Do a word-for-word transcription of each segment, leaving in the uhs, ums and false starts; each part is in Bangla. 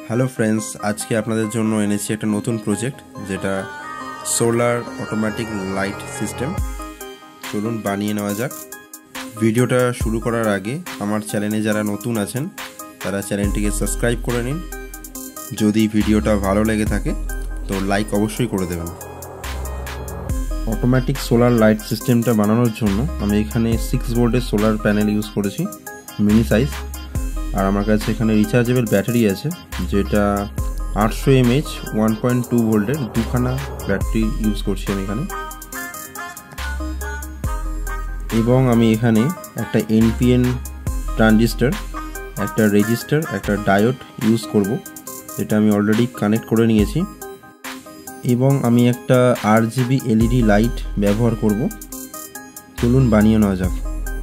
হ্যালো ফ্রেন্ডস, আজকে আপনাদের জন্য এনেছি একটা নতুন প্রজেক্ট, যেটা সোলার অটোমেটিক লাইট সিস্টেম। চলুন বানিয়ে নেওয়া যাক। ভিডিওটা শুরু করার আগে আমার চ্যানেলে যারা নতুন আছেন তারা চ্যানেলটিকে সাবস্ক্রাইব করে নিন। যদি ভিডিওটা ভালো লেগে থাকে তো লাইক অবশ্যই করে দেবেন। অটোমেটিক সোলার লাইট সিস্টেমটা বানানোর জন্য আমি এখানে সিক্স ভোল্টের সোলার প্যানেল ইউজ করেছি, মিনি সাইজ। আর আমার কাছে এখানে রিচার্জেবল ব্যাটারি আছে, যেটা আটশো এমএইচ ওয়ান পয়েন্ট টু ভোল্টের দুখানা ব্যাটারি ইউজ করছি আমি এখানে। এবং আমি এখানে একটা এনপিএন ট্রানজিস্টর, একটা রেজিস্টার, একটা ডায়োড ইউজ করব, যেটা আমি অলরেডি কানেক্ট করে নিয়েছি। এবং আমি একটা আরজিবি এলইডি লাইট ব্যবহার করব। চলুন বানিয়ে নেওয়া যাক।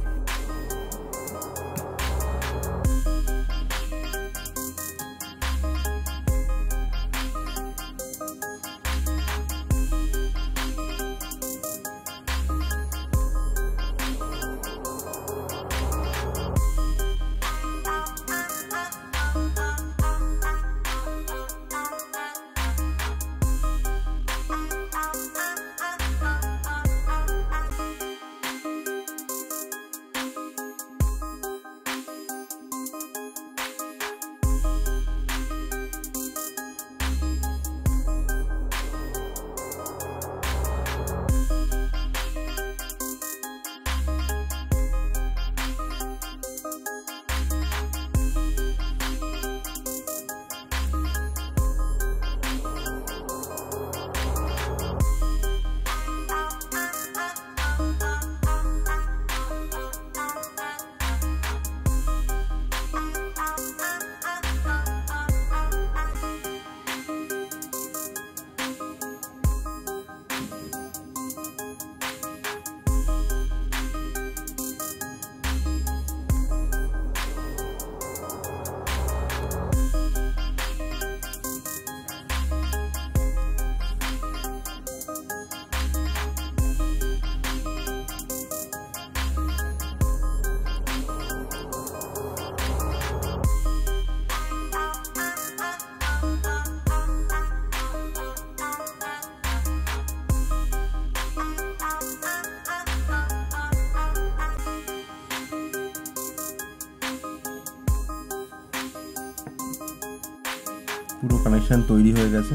পুরো কানেকশন তৈরি হয়ে গেছে।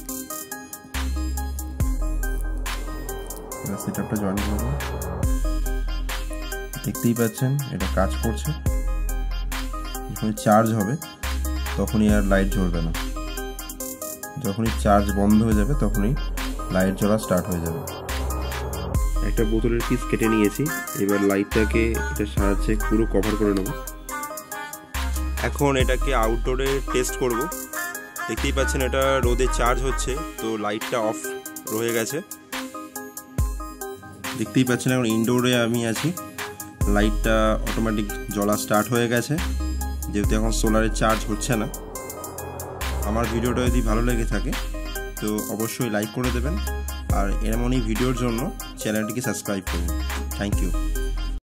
এবার সেটআপটা জয়েন করব। দেখতেই পাচ্ছেন এটা কাজ করছে। যখন চার্জ হবে তখনই আর লাইট জ্বলবে না, যখনই চার্জ বন্ধ হয়ে যাবে তখনই লাইট জ্বলা স্টার্ট হয়ে যাবে। একটা বোতলের পিস কেটে নিয়েছি, এবার লাইটটাকে এটার সাহায্যে পুরো কভার করে নেব। এখন এটাকে আউটডোরে টেস্ট করব। দেখতেই পাচ্ছেন এটা রোদে চার্জ হচ্ছে, তো লাইটটা অফ রয়ে গেছে। দেখতেই পাচ্ছেন এখন ইনডোরে আমি আছি, লাইটটা অটোমেটিক জ্বলা স্টার্ট হয়ে গেছে, যেহেতু এখন সোলারে চার্জ হচ্ছে না। আমার ভিডিওটা যদি ভালো লেগে থাকে তো অবশ্যই লাইক করে দেবেন, আর এমনই ভিডিওর জন্য চ্যানেলটিকে সাবস্ক্রাইব করুন। Thank you.